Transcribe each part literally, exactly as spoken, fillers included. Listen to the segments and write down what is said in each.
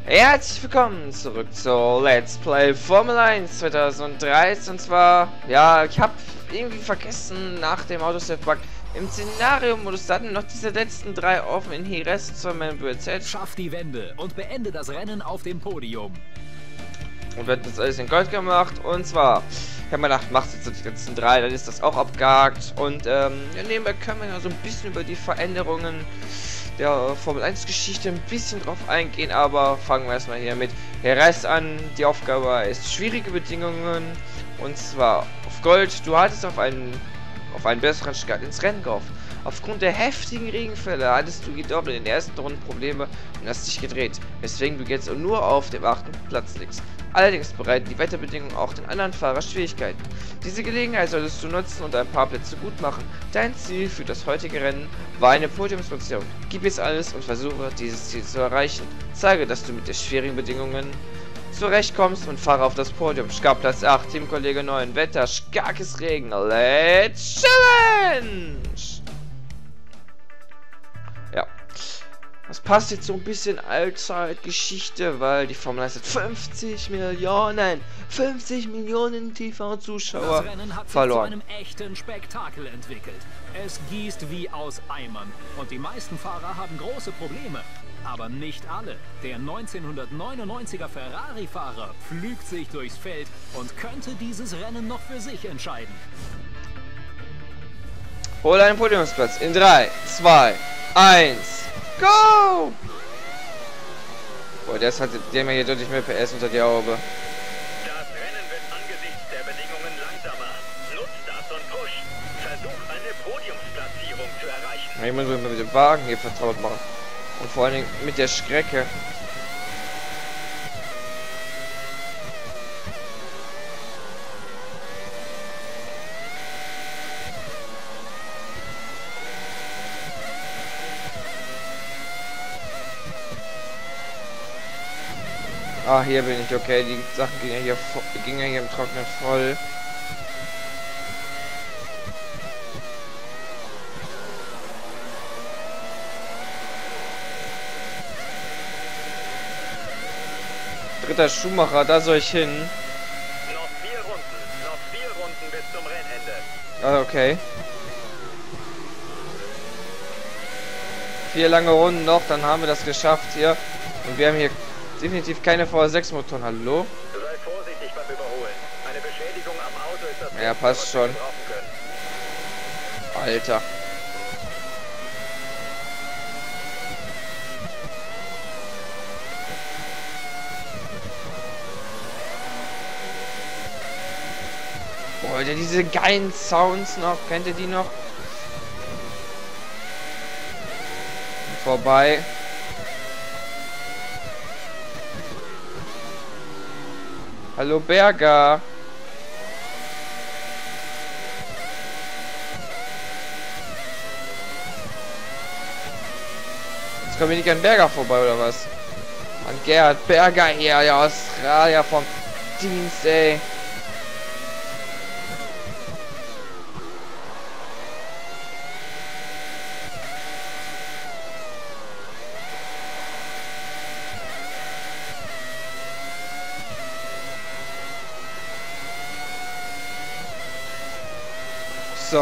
Herzlich willkommen zurück zu Let's Play Formel eins zweitausenddreizehn. Und zwar, ja, ich habe irgendwie vergessen, nach dem Autosave-Bug im Szenario-Modus, da hatten noch diese letzten drei offen in Jerez zur W Z. Schaff die Wende und beende das Rennen auf dem Podium. Und wir hatten das alles in Gold gemacht. Und zwar, ich habe mir gedacht, macht jetzt die letzten drei, dann ist das auch abgehakt. Und ähm, ja, nebenbei können wir ja so ein bisschen über die Veränderungen der Formel eins Geschichte ein bisschen drauf eingehen, aber fangen wir erstmal hier mit Jerez an. Die Aufgabe ist schwierige Bedingungen, und zwar auf Gold. Du hattest auf einen auf einen besseren Start ins Rennen gehofft. Aufgrund der heftigen Regenfälle hattest du jedoch in den ersten Runden Probleme und hast dich gedreht, weswegen du jetzt nur auf dem achten Platz liegst. Allerdings bereiten die Wetterbedingungen auch den anderen Fahrern Schwierigkeiten. Diese Gelegenheit solltest du nutzen und ein paar Plätze gut machen. Dein Ziel für das heutige Rennen war eine Podiumsposition. Gib jetzt alles und versuche, dieses Ziel zu erreichen. Zeige, dass du mit den schwierigen Bedingungen zurechtkommst und fahre auf das Podium. Startplatz acht, Teamkollege neun, Wetter, starkes Regen. Let's Challenge! Ja. Das passt jetzt so ein bisschen Allzeitgeschichte, weil die Formel eins hat fünfzig Millionen, fünfzig Millionen T V-Zuschauer Das Rennen hat sich verloren. zu einem echten Spektakel entwickelt. Es gießt wie aus Eimern und die meisten Fahrer haben große Probleme. Aber nicht alle. Der neunzehnhundertneunundneunziger Ferrari-Fahrer pflügt sich durchs Feld und könnte dieses Rennen noch für sich entscheiden. Hol einen Podiumsplatz in drei, zwei, eins, go! Boah, das hat der mir hier deutlich mehr P S unter die Haube. Das Rennen wird angesichts der Bedingungen langsamer. Nutzt das und push. Versuch eine Podiumsplatzierung zu erreichen. Ich muss mir mit dem Wagen hier vertraut machen. Und vor allen Dingen mit der Strecke. Ah, hier bin ich, okay. Die Sachen gingen ja hier, gingen ja hier im Trocknen voll. Dritter Schumacher, da soll ich hin. Noch vier Runden. Noch vier Runden bis zum Rennende. Ah, okay. Vier lange Runden noch, dann haben wir das geschafft hier. Und wir haben hier definitiv keine V sechs Motoren. Hallo? Sei vorsichtig beim Überholen. Eine Beschädigung am Auto ist das Ja, Beste, passt was schon. wir gebrauchen können. Alter. Boah, Alter, diese geilen Sounds noch. Kennt ihr die noch? Vorbei. Hallo Berger. Jetzt kommen wir nicht an Berger vorbei, oder was? An Gerhard Berger hier, der Australier vom Dienst, ey. So.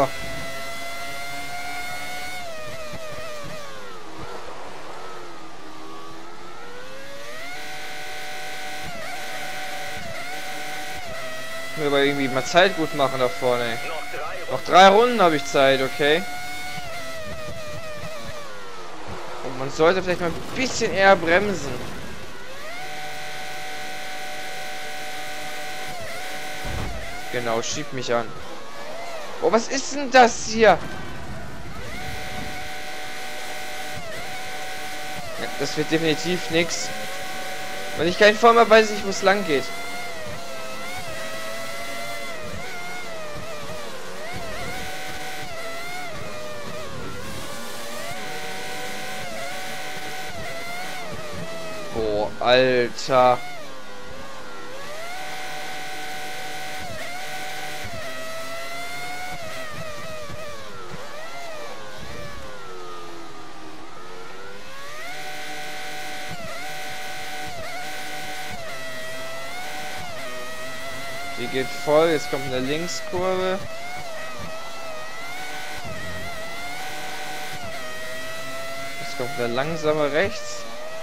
Ich will aber irgendwie mal Zeit gut machen da vorne. Ey. Noch drei Runden. Noch drei Runden habe ich Zeit, okay? Und man sollte vielleicht mal ein bisschen eher bremsen. Genau, schieb mich an. Oh, was ist denn das hier? Ja, das wird definitiv nichts. Wenn ich keinen Form habe, weiß ich nicht, wo es lang geht. Boah, Alter. Die geht voll. Jetzt kommt eine Linkskurve. Jetzt kommt eine langsame rechts.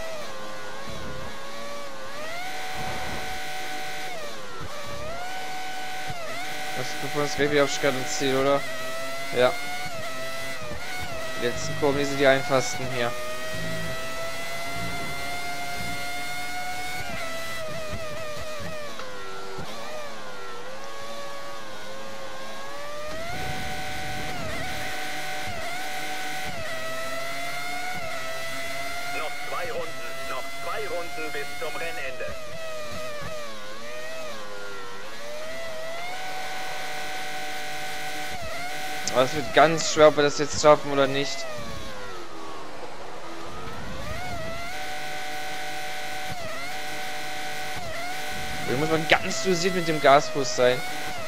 Das bevor uns gleich wieder auf Start und Ziel, oder? Ja. Die letzten Kurven, die sind die einfachsten hier. Noch zwei Runden, noch zwei Runden bis zum Rennende. Aber es wird ganz schwer, ob wir das jetzt schaffen oder nicht. Hier muss man ganz dosiert mit dem Gasfuß sein.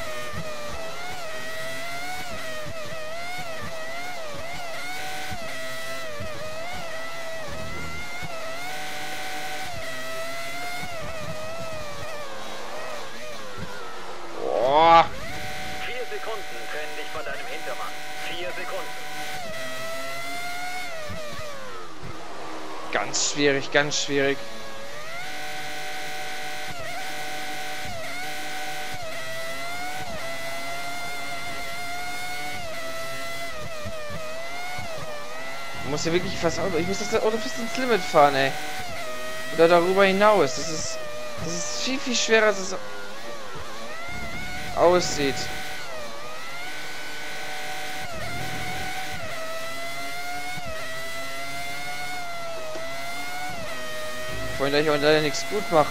Boah. Vier Sekunden trennen dich von deinem Hintermann. Vier Sekunden. Ganz schwierig, ganz schwierig. Ich muss ja wirklich fast Auto. Ich muss das Auto fast ins Limit fahren, ey. Oder darüber hinaus. Das ist. Das ist viel, viel schwerer, als es aussieht. Vorhin, da ich auch leider nichts gut mache.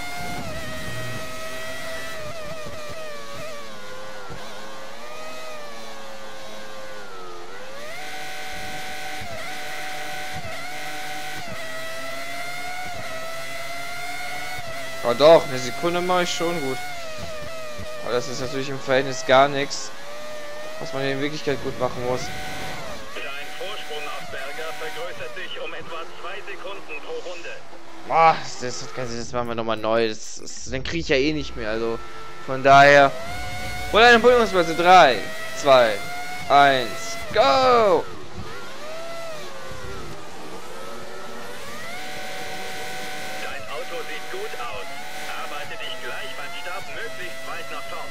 Aber doch, eine Sekunde mache ich schon gut. Aber das ist natürlich im Verhältnis gar nichts, was man in Wirklichkeit gut machen muss. Dein Vorsprung auf Berger vergrößert sich um etwa zwei Sekunden pro Runde. Boah, das, das, das machen wir nochmal neu. Das, das, den kriege ich ja eh nicht mehr. Also von daher. Hol eine Podiumsplätze. drei, zwei, eins, go! Dein Auto sieht gut aus. Arbeite dich gleich beim Start möglichst weit nach vorn.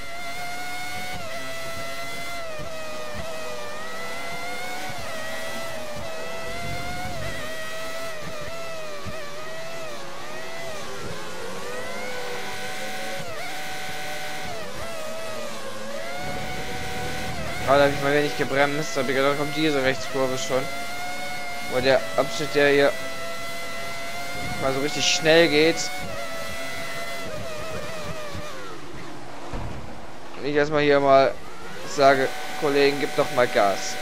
Gerade habe ich mal wenig gebremst, aber da kommt diese Rechtskurve schon. Wo der Abschnitt, der hier mal so richtig schnell geht. Und ich erstmal hier mal sage, Kollegen, gib doch mal Gas.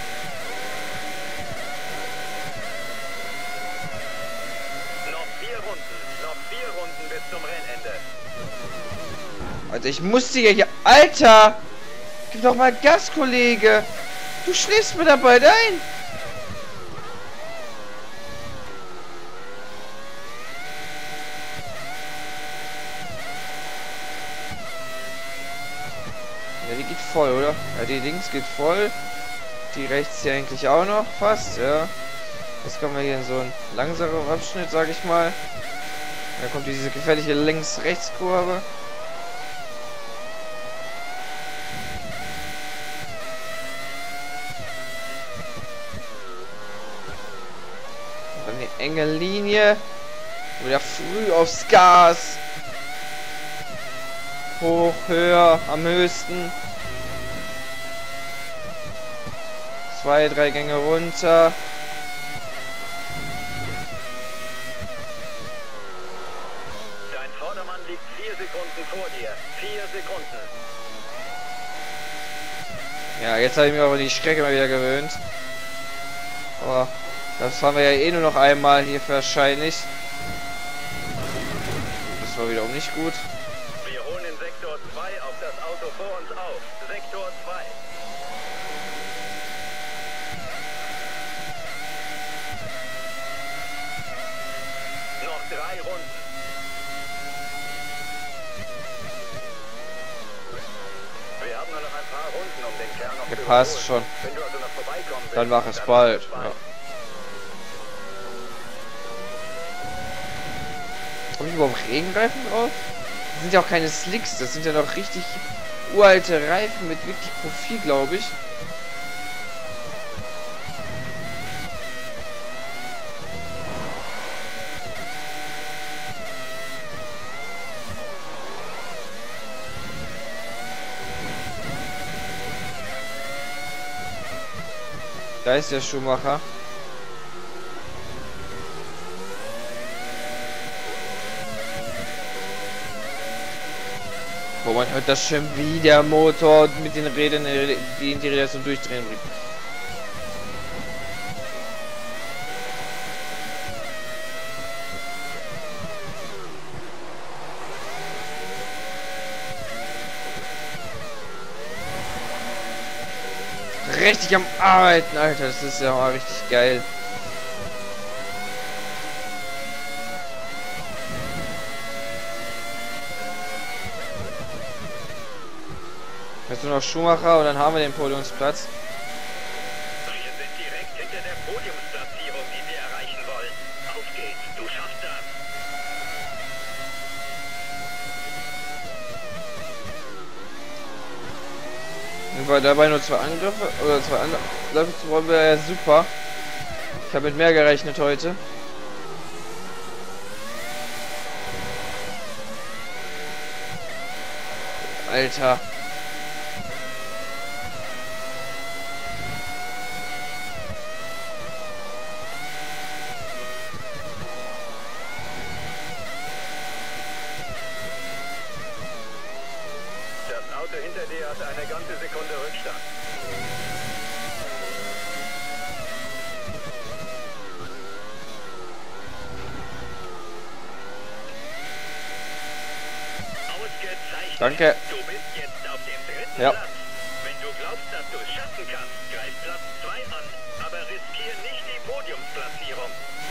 Noch vier Runden, noch vier Runden bis zum Rennende. Alter, ich musste ja hier... Alter! Gib doch mal Gas, Kollege! Du schläfst mir dabei ein! Ja, die geht voll, oder? Ja, die links geht voll. Die rechts hier eigentlich auch noch fast, ja. Jetzt kommen wir hier in so einen langsamen Abschnitt, sag ich mal. Da kommt diese gefährliche Links-Rechts-Kurve. Dann die enge Linie. Wieder früh aufs Gas. Hoch, höher, am höchsten. Zwei, drei Gänge runter. Dein Vordermann liegt vier Sekunden vor dir. Vier Sekunden. Ja, jetzt habe ich mich aber die Strecke mal wieder gewöhnt. Aber das fahren wir ja eh nur noch einmal hier wahrscheinlich. Das war wiederum nicht gut. Wir holen in Sektor zwei auf das Auto vor uns auf. Sektor zwei. Noch drei Runden. um den Kern noch zu Gepasst überholen. schon. Wenn du also noch vorbeikommen willst, Dann mach es dann bald. mach es Ja. Habe ich überhaupt Regenreifen drauf? Das sind ja auch keine Slicks, das sind ja noch richtig uralte Reifen mit wirklich Profil, glaube ich. Da ist der Schumacher. Wo man hört das schon wie der Motor mit den Rädern, die die Räder zum Durchdrehen bringt. Richtig am Arbeiten, Alter, das ist ja mal richtig geil. Jetzt nur noch Schumacher und dann haben wir den Podiumsplatz. Wir sind direkt hinter der Podiumsplatzierung, die wir erreichen wollen. Auf geht's, du schaffst das. Und weil dabei nur zwei Angriffe oder zwei Anläufe zu wollen, wäre ja super. Ich habe mit mehr gerechnet heute. Alter. Das Auto hinter dir hat eine ganze Sekunde Rückstand. Ausgezeichnet. Danke. Du bist jetzt auf dem dritten Ja. Platz. Wenn du glaubst, dass du es schaffen kannst, greif Platz zwei an. Aber riskier nicht die Podiumsplatzierung.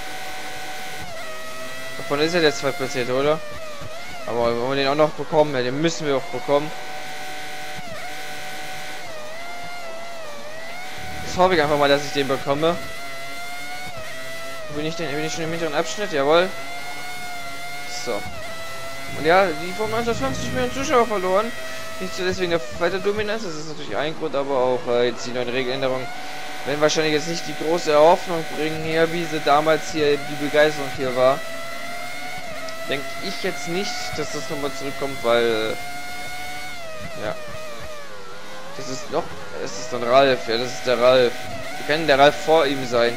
Davon ist ja der zweitplatzierte, oder? Aber wenn wir den auch noch bekommen, ja, den müssen wir auch bekommen. Jetzt hoffe ich einfach mal, dass ich den bekomme. Bin ich denn bin ich schon im mittleren Abschnitt? Jawohl. So. Und ja, die von neunzehnhundertfünfzig Millionen Zuschauer verloren. Nicht so deswegen der Fighter-Dominanz, das ist natürlich ein Grund, aber auch äh, jetzt die neuen Regeländerungen werden wahrscheinlich jetzt nicht die große Erhoffnung bringen hier, wie sie damals hier die Begeisterung hier war. Denke ich jetzt nicht, dass das nochmal zurückkommt, weil äh, ja. Das ist noch, es ist dann Ralf, ja, das ist der Ralf. Wir können der Ralf vor ihm sein.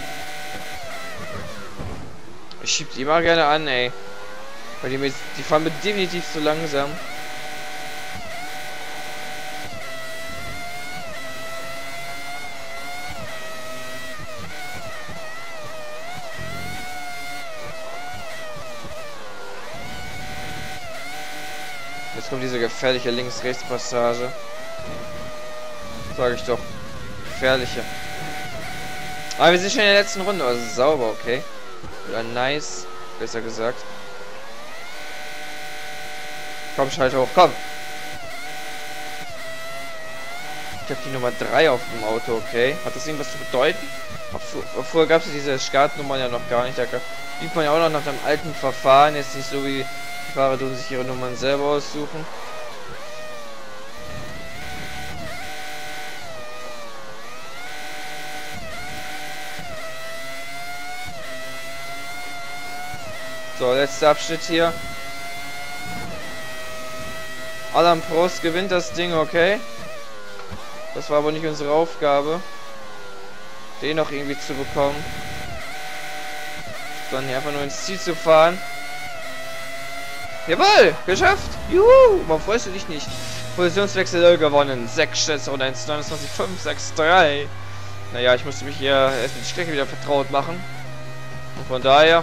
Ich schieb die immer gerne an, ey. Weil die, mit, die fahren mit definitiv zu langsam. Jetzt kommt diese gefährliche Links-Rechts-Passage. Sag ich doch. Gefährliche. Aber wir sind schon in der letzten Runde, also sauber, okay. Oder nice, besser gesagt. Komm, schalte hoch, komm. Ich habe die Nummer drei auf dem Auto, okay. Hat das irgendwas zu bedeuten? Vorher gab es diese Startnummern ja noch gar nicht. Da blieb man ja auch noch nach einem alten Verfahren. Jetzt nicht so wie die Fahrer tun sich ihre Nummern selber aussuchen. So, letzter Abschnitt hier. Alain Prost gewinnt das Ding, okay. Das war aber nicht unsere Aufgabe, den noch irgendwie zu bekommen, sondern hier einfach nur ins Ziel zu fahren. Jawohl, geschafft! Juhu! Warum freust du dich nicht? Positionswechsel gewonnen. sechs Schätze und eins neunundzwanzig fünf sechs drei. Naja, ich musste mich hier erst mit der Strecke wieder vertraut machen. Und von daher...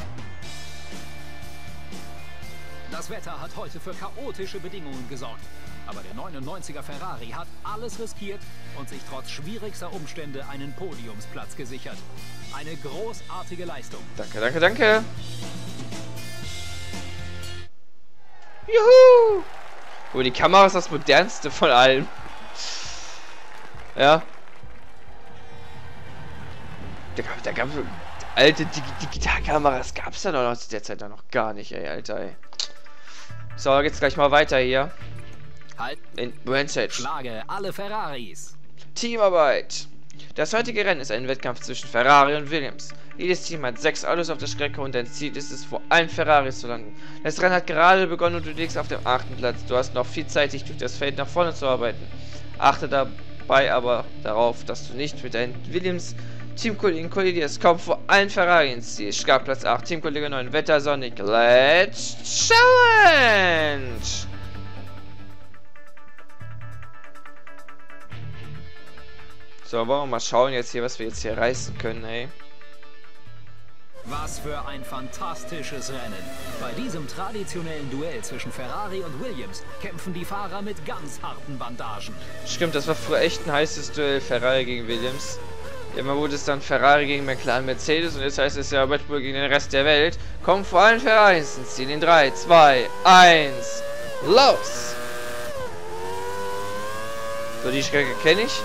Das Wetter hat heute für chaotische Bedingungen gesorgt. Aber der neunundneunziger Ferrari hat alles riskiert und sich trotz schwierigster Umstände einen Podiumsplatz gesichert. Eine großartige Leistung. Danke, danke, danke. Juhu! Aber die Kamera ist das modernste von allem. Ja. Da gab, da gab alte Dig Digitalkameras, gab es da noch zu der Zeit noch gar nicht, ey, Alter, ey. So, geht's gleich mal weiter hier. Halt. In Brandsatch. Schlage alle Ferraris. Teamarbeit. Das heutige Rennen ist ein Wettkampf zwischen Ferrari und Williams. Jedes Team hat sechs Autos auf der Strecke und dein Ziel ist es, vor allen Ferraris zu landen. Das Rennen hat gerade begonnen und du liegst auf dem achten Platz. Du hast noch viel Zeit, dich durch das Feld nach vorne zu arbeiten. Achte dabei aber darauf, dass du nicht mit deinen Williams Teamkollegen kollidierst. Komm vor allen Ferrari ins Ziel. Startplatz acht, Teamkollege neun, Wetter Sonic. Let's Challenge! So, wollen wir mal schauen jetzt hier, was wir jetzt hier reißen können, ey. Was für ein fantastisches Rennen. Bei diesem traditionellen Duell zwischen Ferrari und Williams kämpfen die Fahrer mit ganz harten Bandagen. Stimmt, das war früher echt ein heißes Duell, Ferrari gegen Williams. Immer wurde es dann Ferrari gegen McLaren Mercedes und jetzt heißt es ja Red Bull gegen den Rest der Welt. Kommen vor allen Ferraris ins Ziel in drei, zwei, eins, los! So, die Strecke kenne ich.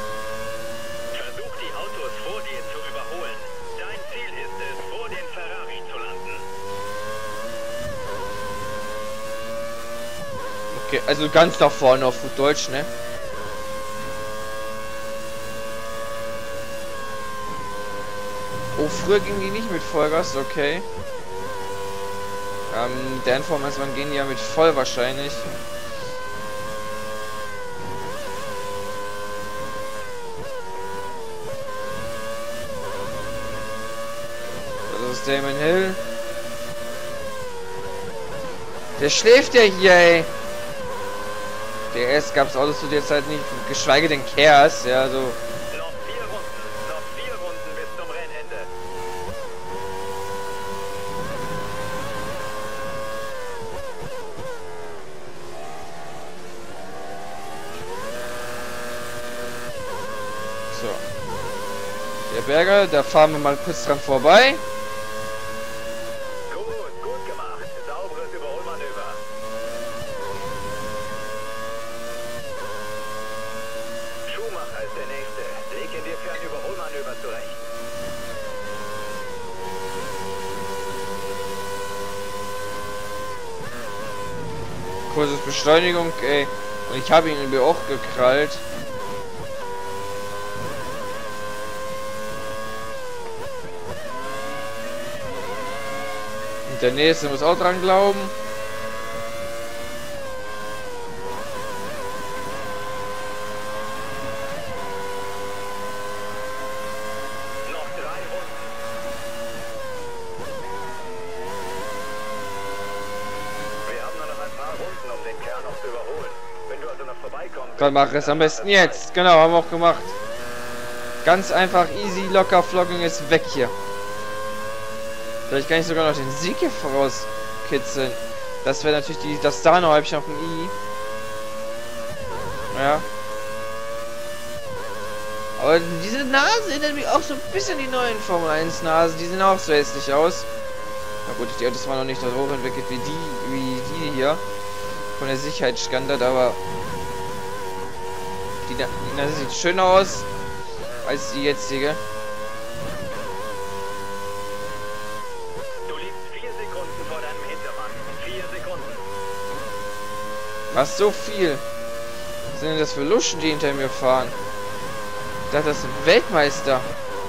Okay, also ganz da vorne auf gut Deutsch, ne? Oh, früher ging die nicht mit Vollgas, okay. Ähm, der Information gehen die ja mit voll wahrscheinlich. Das ist Damon Hill. Der schläft ja hier, ey. D S gab es Autos zu der Zeit nicht, geschweige denn Chaos, ja, so. Noch vier Runden, noch vier Runden bis zum Rennende. So. Der Berger, da fahren wir mal kurz dran vorbei. Gut, gut gemacht. Sauberes Überholmanöver. Schumacher ist der Nächste. Leg ihn dir für ein Überholmanöver zurecht. Kurzes Beschleunigung, ey. Und ich habe ihn irgendwie auch gekrallt. Und der Nächste muss auch dran glauben. Noch drei Runden. Wir haben nur noch ein paar Runden, um den Kern noch zu überholen. Wenn du also noch vorbeikommst... Dann mach es am besten jetzt. Genau, haben wir auch gemacht. Ganz einfach, easy, locker, Vlogging ist weg hier. Vielleicht kann ich sogar noch den Sieg hier vorauskitzeln. Das wäre natürlich die, das Sahnehäubchen auf dem I. Ja. Aber diese Nase erinnert mich auch so ein bisschen an die neuen Formel eins Nasen. Die sehen auch so hässlich aus. Na gut, die Autos waren noch nicht so hochentwickelt wie die, wie die hier. Von der Sicherheitsstandard, aber die, die Nase sieht schöner aus als die jetzige. Du liegst vier Sekunden vor deinem Hintermann. Vier Sekunden. Was, so viel? Was sind denn das für Luschen, die hinter mir fahren? Ich dachte, das sind Weltmeister.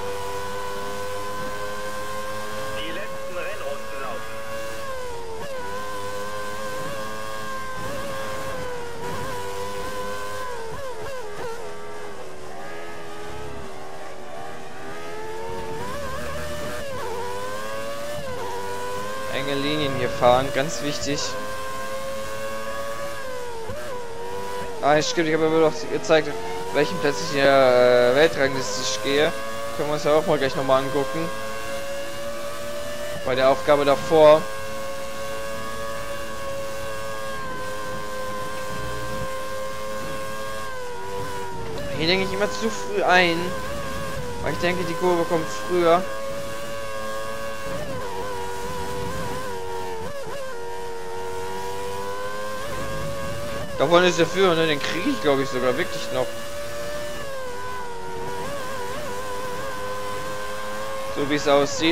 Die letzten Rennrunden laufen. Enge Linien hier fahren, ganz wichtig. Ah, stimmt, ich habe aber doch gezeigt, welchen Platz ich in der äh, Weltrangliste gehe. Können wir uns ja auch mal gleich nochmal angucken. Bei der Aufgabe davor. Hier denke ich immer zu früh ein. Weil ich denke, die Kurve kommt früher. Davon ist der Führer, ne? Den kriege ich, glaube ich, sogar wirklich noch. So wie es aussieht.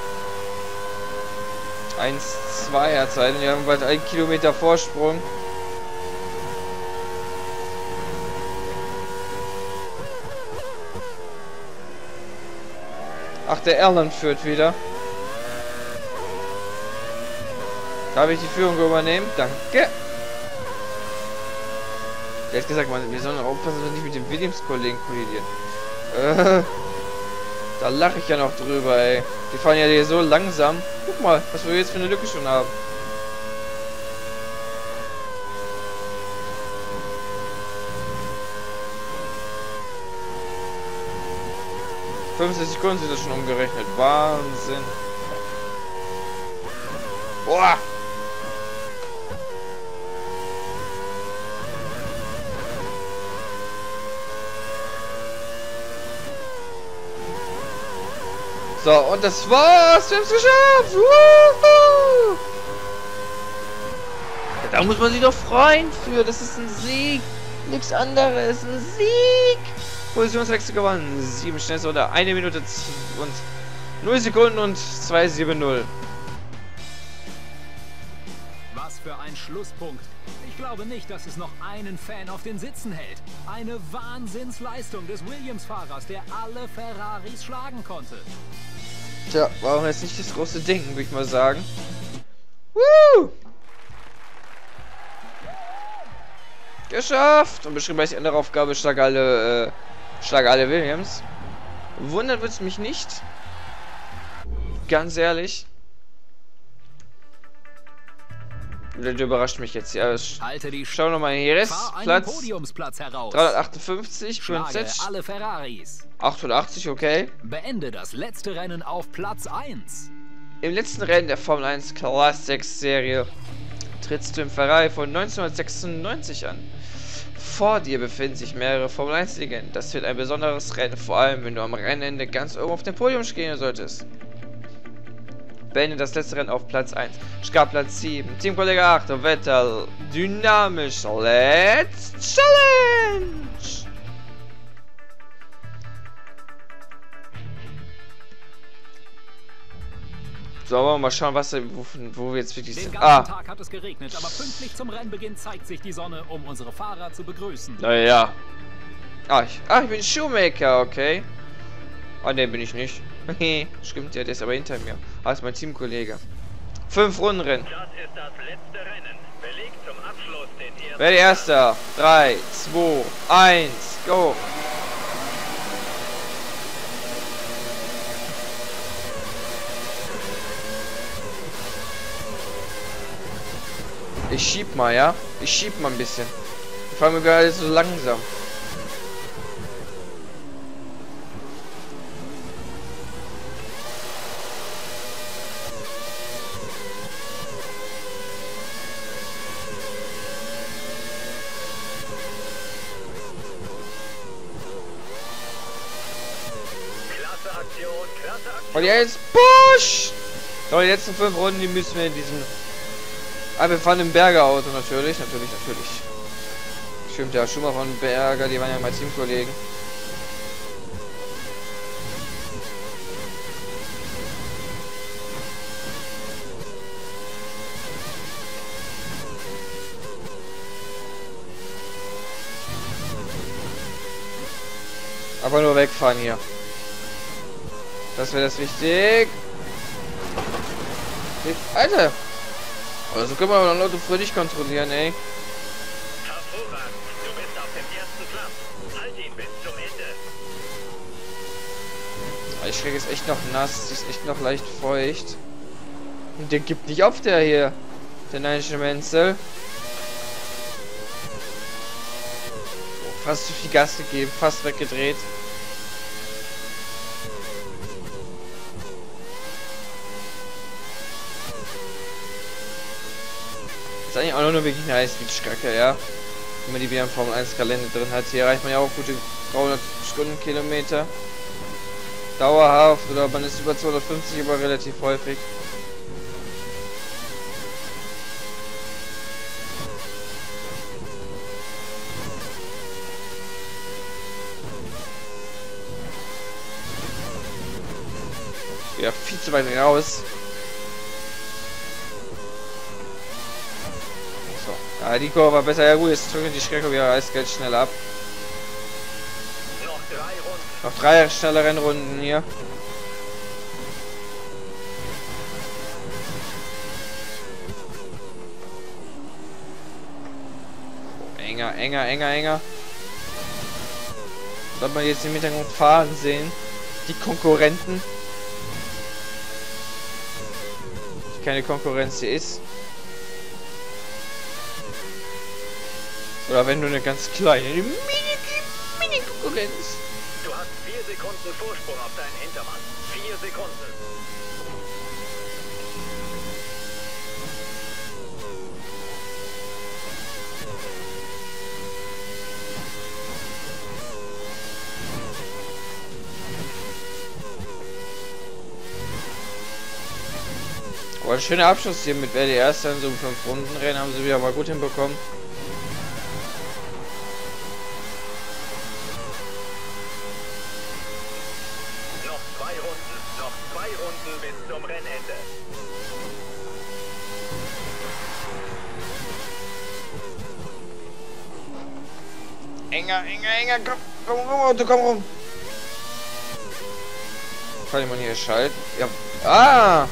eins zwei er Zeiten. Wir haben bald einen Kilometer Vorsprung. Ach, der Erland führt wieder. Darf ich die Führung übernehmen? Danke. Er hat gesagt, man, wir sollen aufpassen, dass wir nicht mit dem Williams-Kollegen kollidieren. Äh, da lache ich ja noch drüber, ey. Die fahren ja hier so langsam. Guck mal, was wir jetzt für eine Lücke schon haben. fünfzig Sekunden sind das schon umgerechnet. Wahnsinn. Boah! So, und das war's. Wir haben's geschafft. Woohoo! Da muss man sich doch freuen für. Das ist ein Sieg. Nichts anderes. Ein Sieg. Positionswechsel gewonnen. sieben schnellste oder eine Minute und null Sekunden und zwei sieben null. Was für ein Schlusspunkt. Ich glaube nicht, dass es noch einen Fan auf den Sitzen hält. Eine Wahnsinnsleistung des Williams-Fahrers, der alle Ferraris schlagen konnte. Tja, warum jetzt nicht das große Ding, würde ich mal sagen. Woo! Geschafft! Und beschrieben als die andere Aufgabe, schlag alle, äh, schlag alle Williams. Wundert wird es mich nicht. Ganz ehrlich. Der überrascht mich jetzt. Ja, Halte die schau nochmal hier. Restplatz Podiumsplatz heraus. dreihundertachtundfünfzig. Schlage alle Ferraris. achtundachtzig, okay. Beende das letzte Rennen auf Platz eins. Im letzten Rennen der Formel eins Classics Serie trittst du im Ferrari von neunzehnhundertsechsundneunzig an. Vor dir befinden sich mehrere Formel eins Legenden. Das wird ein besonderes Rennen, vor allem wenn du am Rennende ganz oben auf dem Podium stehen solltest. Beende das letzte Rennen auf Platz eins. Scar Platz sieben. Teamkollege acht. Vettel. Dynamisch. Let's Challenge! So, wollen wir mal schauen, was, wo, wo wir jetzt wirklich sind. Den sind. ganzen Ah. Tag hat es geregnet, aber pünktlich zum Rennbeginn zeigt sich die Sonne, um unsere Fahrer zu begrüßen. Naja. Ah, ich, ah, ich bin Shoemaker, okay. Ah, ne, bin ich nicht. Stimmt, ja, der ist aber hinter mir. Ah, ist mein Teamkollege. Fünf Runden Rennen. Das ist das letzte Rennen. Belegt zum Abschluss den ersten. Wer der Erster? drei, zwei, eins, go! Ich schieb mal, ja? Ich schieb mal ein bisschen. Ich fahre mir gerade so langsam. Klasse Aktion, klasse Aktion. Und jetzt Push! So, die letzten fünf Runden, die müssen wir in diesem... Ah, wir fahren im Berger-Auto natürlich, natürlich, natürlich. Stimmt, ja, Schumacher und Berger, die waren ja mein Teamkollegen. Aber nur wegfahren hier. Das wäre das wichtig. Alter! Also können wir aber noch Leute für dich kontrollieren, ey. Hervorragend. Du bist auf dem ersten Platz. Halt ihn bis zum Ende. Ich krieg jetzt echt noch nass. Sie ist echt noch leicht feucht. Und der gibt nicht auf, der hier. Der neinische Menzel. Oh, fast zu viel Gas gegeben. Fast weggedreht. Ist eigentlich auch noch nur wirklich eine Highspeed-Strecke, ja. Wenn man die wieder im Formel eins Kalender drin hat. Hier erreicht man ja auch gute dreihundert Stundenkilometer. Dauerhaft, oder man ist über zweihundertfünfzig, aber relativ häufig. Ja, viel zu weit raus. So. Ja, die Kurve war besser. Ja gut, jetzt drücken die Strecke wieder eiskalt schnell ab. Noch drei Runden. Noch drei schnelle Rennrunden hier. Enger, enger, enger, enger. Soll man jetzt im Hintergrund fahren sehen? Die Konkurrenten. Keine Konkurrenz hier ist. Oder wenn du eine ganz kleine Mini-Konkurrenz. Du hast vier Sekunden Vorsprung auf deinen Hintermann. Vier Sekunden. Oh, ein schöner Abschluss hier mit wer die erste in so fünf Runden Rennen haben sie wieder mal gut hinbekommen. Noch zwei Runden, noch zwei Runden bis zum Rennende. Enger, enger, enger, komm, komm rum, Auto, komm rum. Kann ich mal hier schalten? Ja. Ah!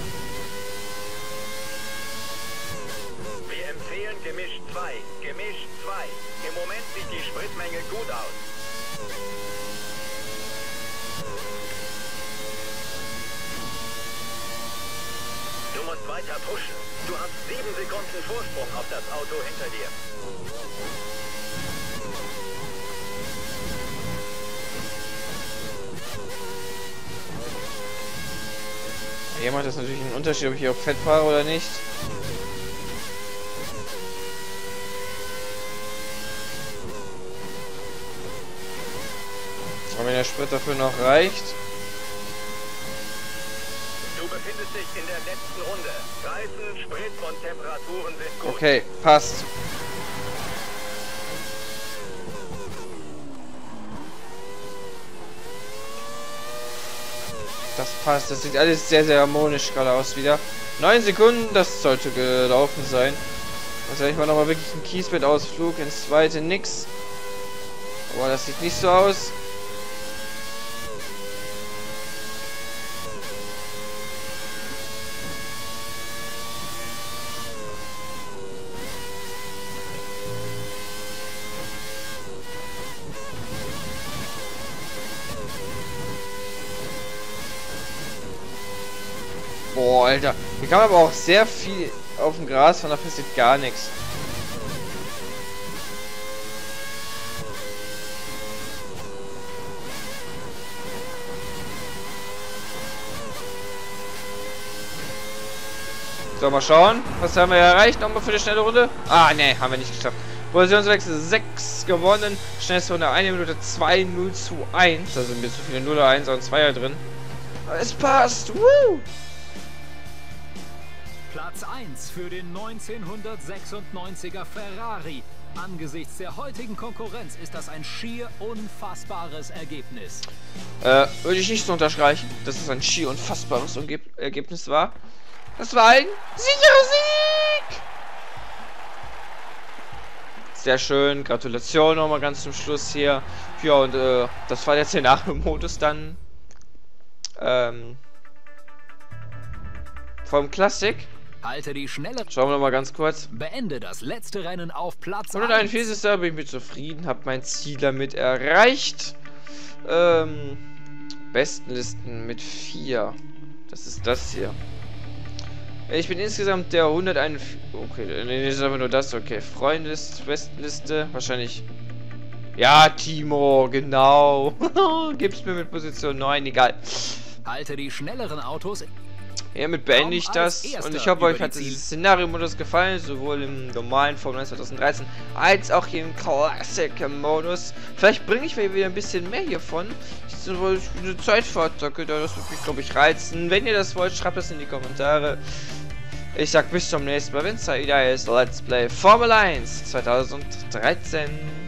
Wir empfehlen Gemisch zwei. Gemisch zwei. Im Moment sieht die Spritmenge gut aus. Du musst weiter pushen. Du hast sieben Sekunden Vorsprung auf das Auto hinter dir. Hier macht das natürlich einen Unterschied, ob ich hier auf Fett fahre oder nicht. Aber wenn der Sprit dafür noch reicht. Du befindest dich in der letzten Runde. Reifen, Sprit und Temperaturen sind gut. Okay, passt. Das passt. Das sieht alles sehr, sehr harmonisch gerade aus wieder. neun Sekunden, das sollte gelaufen sein. Also ich mal nochmal wirklich einen Kiesbett-Ausflug ins zweite nix. Aber das sieht nicht so aus. Boah, Alter. Hier kann man aber auch sehr viel auf dem Gras, von da passiert gar nichts. So, mal schauen. Was haben wir erreicht? Nochmal für die schnelle Runde? Ah, ne, haben wir nicht geschafft. Positionswechsel sechs gewonnen. Schnellste Runde eine Minute zwei null zu eins. Da sind mir zu viele null eins und zweier drin. Aber es passt. Woo! Platz eins für den neunzehnhundertsechsundneunziger Ferrari. Angesichts der heutigen Konkurrenz ist das ein schier unfassbares Ergebnis. Äh, würde ich nicht so unterstreichen, dass es ein schier unfassbares Umge Ergebnis war. Das war ein sicherer Sieg! Sehr schön, Gratulation nochmal ganz zum Schluss hier. Ja, und äh, das war der Szenario-Modus dann ähm, vom Classic. Halte die schnelle. Schauen wir noch mal ganz kurz. Beende das letzte Rennen auf Platz hunderteinundvierzig. bin ich mit zufrieden, habe mein Ziel damit erreicht. Ähm, Bestenlisten mit vier. Das ist das hier. Ich bin insgesamt der hunderteinundvierzig. Okay, nee, das ist aber nur das. Okay, Freundesliste, Bestenliste. Wahrscheinlich. Ja, Timo, genau. Gib's mir mit Position neun, egal. Halte die schnelleren Autos. Hiermit beende ich das und ich hoffe, euch hat dieses Szenario-Modus gefallen, sowohl im normalen Formel eins zweitausenddreizehn als auch hier im Classic-Modus. Vielleicht bringe ich mir wieder ein bisschen mehr hiervon. Ich will eine Zeitfahrt, das würde mich, glaube ich, reizen. Wenn ihr das wollt, schreibt das in die Kommentare. Ich sag bis zum nächsten Mal, wenn es wieder ist. Let's Play Formel eins zweitausenddreizehn.